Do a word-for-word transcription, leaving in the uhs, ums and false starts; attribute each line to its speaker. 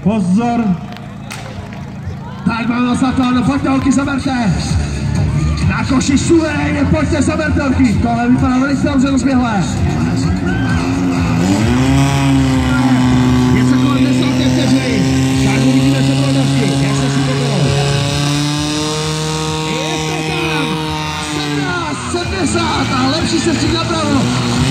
Speaker 1: Pozor. Tak máme nastartováno, pojďte holky, zaberte. Na koši suverénně, pojďte, zaberte holky. Tohle vypadá velice dobře rozběhlé. Něco kolem desáté vteřiny. Tak uvidíme, co bylo dovky. Jak se si to bylo. Je to tam. sedmnáct sedmdesát a lepší se střík napravo.